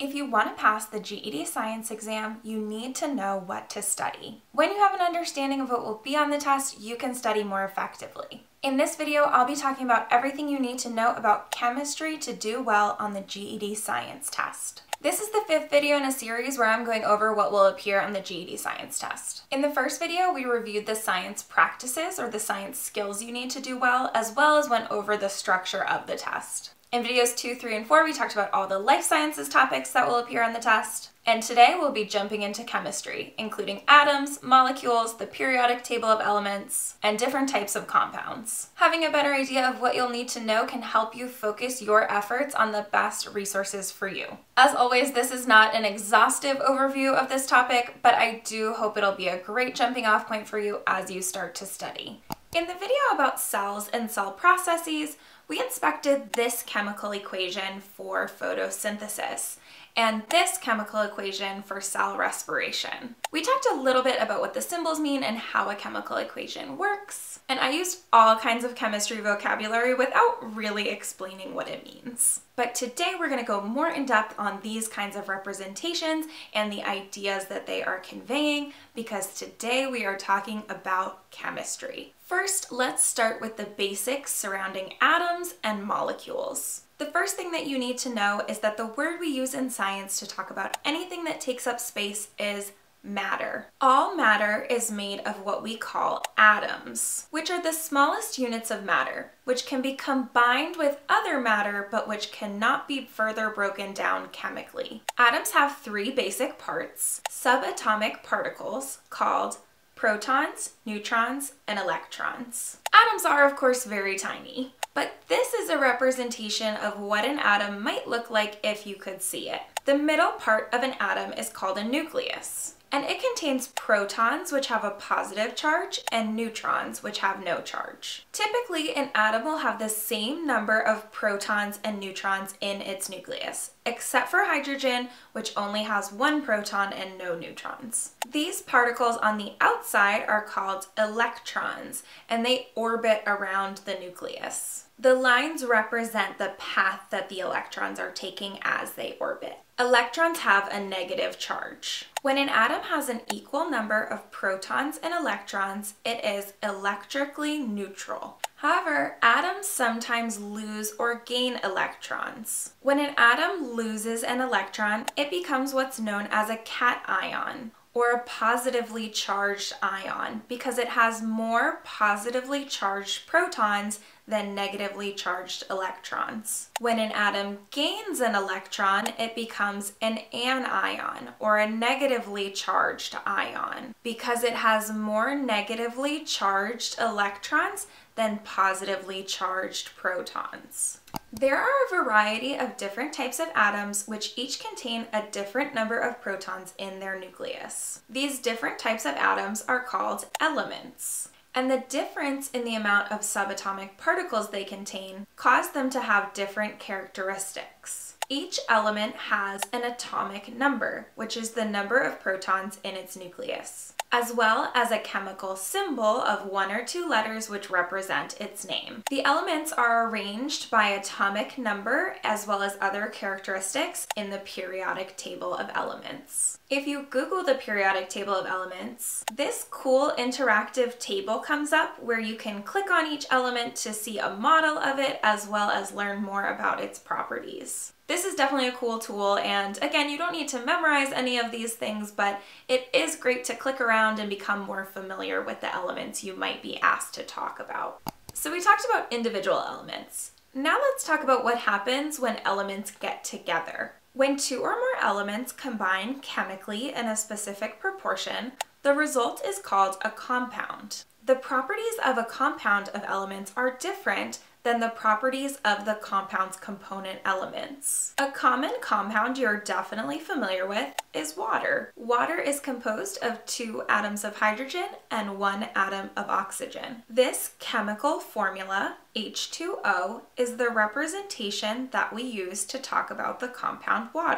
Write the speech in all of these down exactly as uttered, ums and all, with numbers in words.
If you want to pass the G E D Science exam, you need to know what to study. When you have an understanding of what will be on the test, you can study more effectively. In this video, I'll be talking about everything you need to know about chemistry to do well on the G E D Science test. This is the fifth video in a series where I'm going over what will appear on the G E D Science test. In the first video, we reviewed the science practices or the science skills you need to do well, as well as went over the structure of the test. In videos two, three, and four, we talked about all the life sciences topics that will appear on the test. And today we'll be jumping into chemistry, including atoms, molecules, the periodic table of elements, and different types of compounds. Having a better idea of what you'll need to know can help you focus your efforts on the best resources for you. As always, this is not an exhaustive overview of this topic, but I do hope it'll be a great jumping off point for you as you start to study. In the video about cells and cell processes, we inspected this chemical equation for photosynthesis and this chemical equation for cell respiration. We talked a little bit about what the symbols mean and how a chemical equation works, and I used all kinds of chemistry vocabulary without really explaining what it means. But today we're going to go more in depth on these kinds of representations and the ideas that they are conveying, because today we are talking about chemistry. First, let's start with the basics surrounding atoms and molecules. The first thing that you need to know is that the word we use in science to talk about anything that takes up space is matter. All matter is made of what we call atoms, which are the smallest units of matter, which can be combined with other matter, but which cannot be further broken down chemically. Atoms have three basic parts: subatomic particles called protons, neutrons, and electrons. Atoms are, of course, very tiny, but this is a representation of what an atom might look like if you could see it. The middle part of an atom is called a nucleus, and it contains protons, which have a positive charge, and neutrons, which have no charge. Typically, an atom will have the same number of protons and neutrons in its nucleus, except for hydrogen, which only has one proton and no neutrons. These particles on the outside are called electrons, and they orbit around the nucleus. The lines represent the path that the electrons are taking as they orbit. Electrons have a negative charge. When an atom has an equal number of protons and electrons, it is electrically neutral. However, atoms sometimes lose or gain electrons. When an atom loses an electron, it becomes what's known as a cation, or a positively charged ion, because it has more positively charged protons than negatively charged electrons. When an atom gains an electron, it becomes an anion, or a negatively charged ion, because it has more negatively charged electrons than positively charged protons. There are a variety of different types of atoms which each contain a different number of protons in their nucleus. These different types of atoms are called elements, and the difference in the amount of subatomic particles they contain cause them to have different characteristics. Each element has an atomic number, which is the number of protons in its nucleus, as well as a chemical symbol of one or two letters which represent its name. The elements are arranged by atomic number as well as other characteristics in the periodic table of elements. If you Google the periodic table of elements, this cool interactive table comes up where you can click on each element to see a model of it as well as learn more about its properties. This is definitely a cool tool, and again, you don't need to memorize any of these things, but it is great to click around and become more familiar with the elements you might be asked to talk about. So we talked about individual elements. Now let's talk about what happens when elements get together. When two or more elements combine chemically in a specific proportion, the result is called a compound. The properties of a compound of elements are different than the properties of the compound's component elements. A common compound you're definitely familiar with is water. Water is composed of two atoms of hydrogen and one atom of oxygen. This chemical formula, H two O, is the representation that we use to talk about the compound water.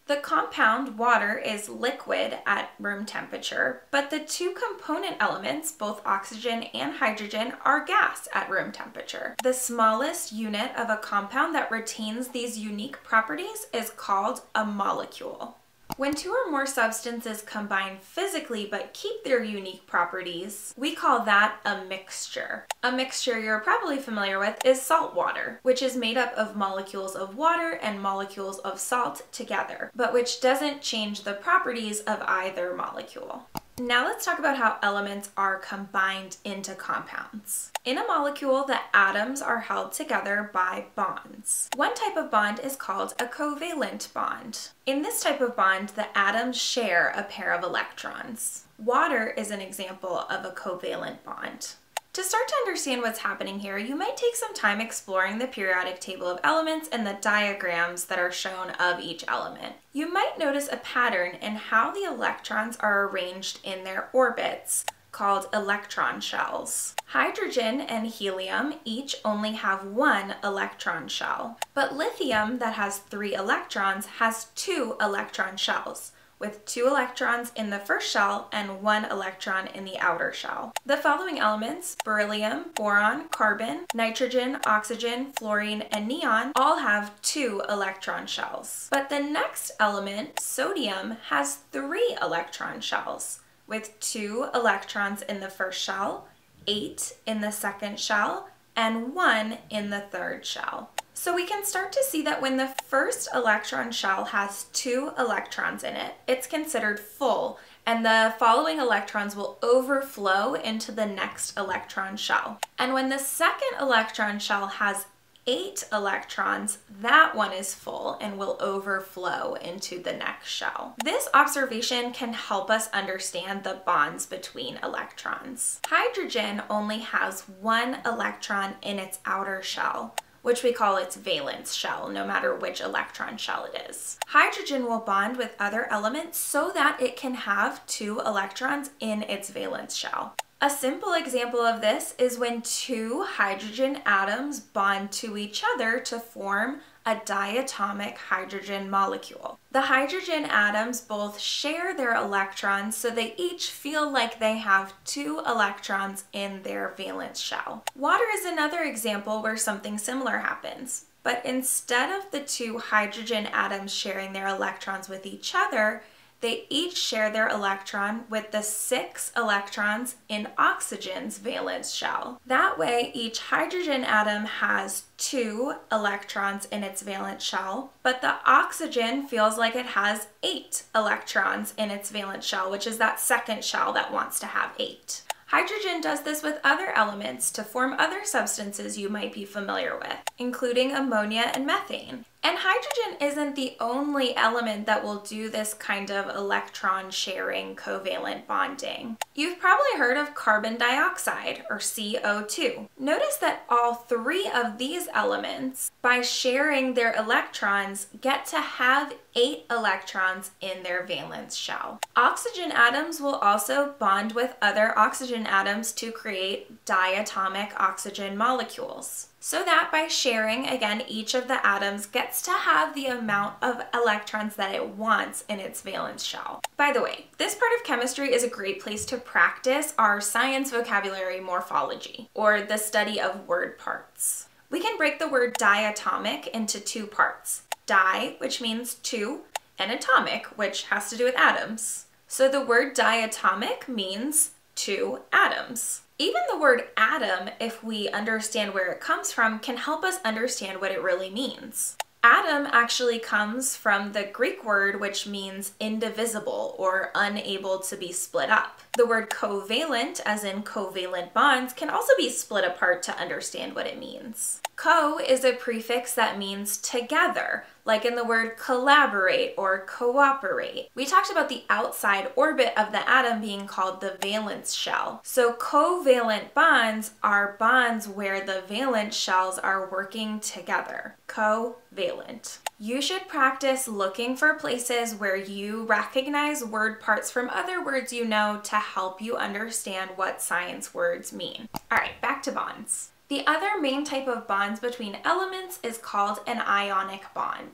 The compound water is liquid at room temperature, but the two component elements, both oxygen and hydrogen, are gas at room temperature. The smallest unit of a compound that retains these unique properties is called a molecule. When two or more substances combine physically but keep their unique properties, we call that a mixture. A mixture you're probably familiar with is salt water, which is made up of molecules of water and molecules of salt together, but which doesn't change the properties of either molecule. Now let's talk about how elements are combined into compounds. In a molecule, the atoms are held together by bonds. One type of bond is called a covalent bond. In this type of bond, the atoms share a pair of electrons. Water is an example of a covalent bond. To start to understand what's happening here, you might take some time exploring the periodic table of elements and the diagrams that are shown of each element. You might notice a pattern in how the electrons are arranged in their orbits, called electron shells. Hydrogen and helium each only have one electron shell, but lithium, that has three electrons, has two electron shells, with two electrons in the first shell and one electron in the outer shell. The following elements, beryllium, boron, carbon, nitrogen, oxygen, fluorine, and neon, all have two electron shells. But the next element, sodium, has three electron shells, with two electrons in the first shell, eight in the second shell, and one in the third shell. So we can start to see that when the first electron shell has two electrons in it, it's considered full, and the following electrons will overflow into the next electron shell. And when the second electron shell has eight electrons, that one is full and will overflow into the next shell. This observation can help us understand the bonds between electrons. Hydrogen only has one electron in its outer shell, which we call its valence shell, no matter which electron shell it is. Hydrogen will bond with other elements so that it can have two electrons in its valence shell. A simple example of this is when two hydrogen atoms bond to each other to form a diatomic hydrogen molecule. The hydrogen atoms both share their electrons, so they each feel like they have two electrons in their valence shell. Water is another example where something similar happens, but instead of the two hydrogen atoms sharing their electrons with each other, they each share their electron with the six electrons in oxygen's valence shell. That way, each hydrogen atom has two electrons in its valence shell, but the oxygen feels like it has eight electrons in its valence shell, which is that second shell that wants to have eight. Hydrogen does this with other elements to form other substances you might be familiar with, including ammonia and methane. And hydrogen isn't the only element that will do this kind of electron sharing covalent bonding. You've probably heard of carbon dioxide, or C O two. Notice that all three of these elements, by sharing their electrons, get to have eight electrons in their valence shell. Oxygen atoms will also bond with other oxygen atoms to create diatomic oxygen molecules, so that by sharing, again, each of the atoms gets to have the amount of electrons that it wants in its valence shell. By the way, this part of chemistry is a great place to practice our science vocabulary morphology, or the study of word parts. We can break the word diatomic into two parts. Di, which means two, and atomic, which has to do with atoms. So the word diatomic means two atoms. Even the word atom, if we understand where it comes from, can help us understand what it really means. Atom actually comes from the Greek word which means indivisible or unable to be split up. The word covalent, as in covalent bonds, can also be split apart to understand what it means. Co is a prefix that means together, like in the word collaborate or cooperate. We talked about the outside orbit of the atom being called the valence shell. So covalent bonds are bonds where the valence shells are working together. Covalent. You should practice looking for places where you recognize word parts from other words you know to help you understand what science words mean. All right, back to bonds. The other main type of bonds between elements is called an ionic bond.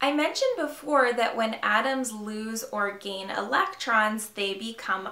I mentioned before that when atoms lose or gain electrons, they become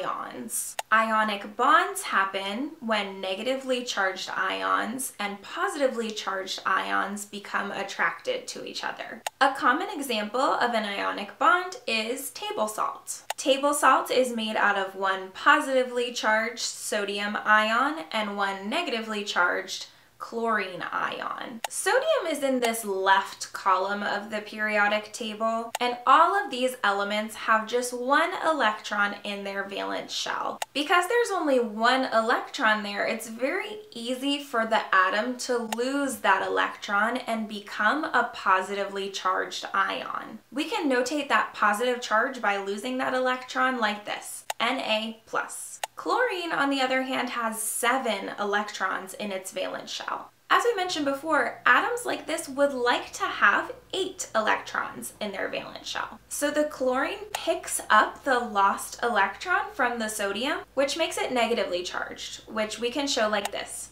ions. Ionic bonds happen when negatively charged ions and positively charged ions become attracted to each other. A common example of an ionic bond is table salt. Table salt is made out of one positively charged sodium ion and one negatively charged chlorine ion. Sodium is in this left column of the periodic table, and all of these elements have just one electron in their valence shell. Because there's only one electron there, it's very easy for the atom to lose that electron and become a positively charged ion. We can notate that positive charge by losing that electron like this, Na plus. Chlorine, on the other hand, has seven electrons in its valence shell. As we mentioned before, atoms like this would like to have eight electrons in their valence shell. So the chlorine picks up the lost electron from the sodium, which makes it negatively charged, which we can show like this,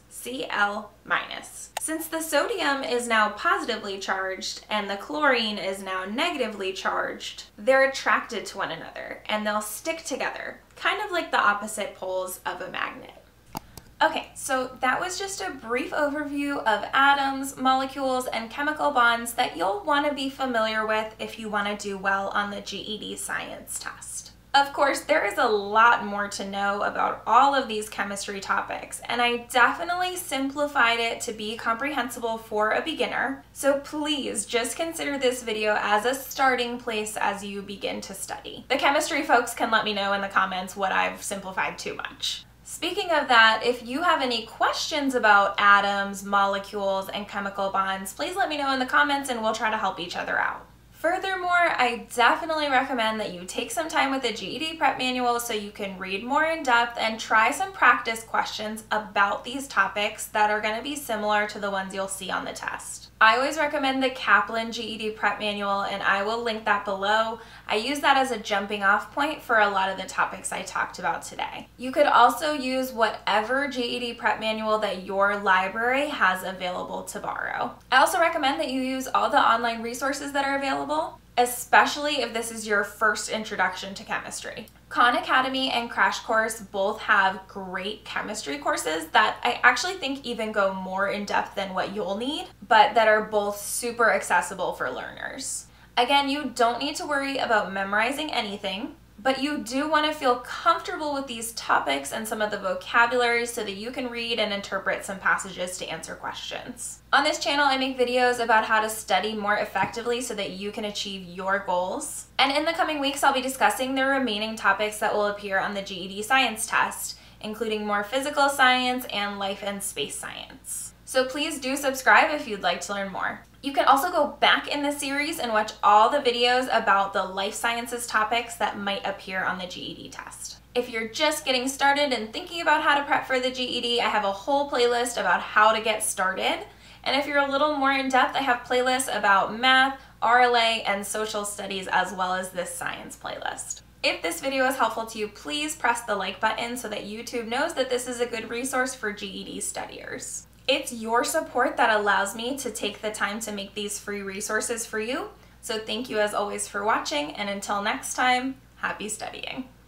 Cl minus. Since the sodium is now positively charged and the chlorine is now negatively charged, they're attracted to one another and they'll stick together, kind of like the opposite poles of a magnet. Okay, so that was just a brief overview of atoms, molecules, and chemical bonds that you'll want to be familiar with if you want to do well on the G E D science test. Of course, there is a lot more to know about all of these chemistry topics, and I definitely simplified it to be comprehensible for a beginner, so please just consider this video as a starting place as you begin to study. The chemistry folks can let me know in the comments what I've simplified too much. Speaking of that, if you have any questions about atoms, molecules, and chemical bonds, please let me know in the comments and we'll try to help each other out. Furthermore, I definitely recommend that you take some time with the G E D prep manual so you can read more in depth and try some practice questions about these topics that are going to be similar to the ones you'll see on the test. I always recommend the Kaplan G E D prep manual, and I will link that below. I use that as a jumping off point for a lot of the topics I talked about today. You could also use whatever G E D prep manual that your library has available to borrow. I also recommend that you use all the online resources that are available, especially if this is your first introduction to chemistry. Khan Academy and Crash Course both have great chemistry courses that I actually think even go more in depth than what you'll need, but that are both super accessible for learners. Again, you don't need to worry about memorizing anything, but you do want to feel comfortable with these topics and some of the vocabulary so that you can read and interpret some passages to answer questions. On this channel, I make videos about how to study more effectively so that you can achieve your goals. And in the coming weeks, I'll be discussing the remaining topics that will appear on the G E D science test, including more physical science and life and space science. So please do subscribe if you'd like to learn more. You can also go back in the series and watch all the videos about the life sciences topics that might appear on the G E D test. If you're just getting started and thinking about how to prep for the G E D, I have a whole playlist about how to get started. And if you're a little more in depth, I have playlists about math, R L A, and social studies, as well as this science playlist. If this video is helpful to you, please press the like button so that YouTube knows that this is a good resource for G E D studiers. It's your support that allows me to take the time to make these free resources for you. So thank you as always for watching, and until next time, happy studying.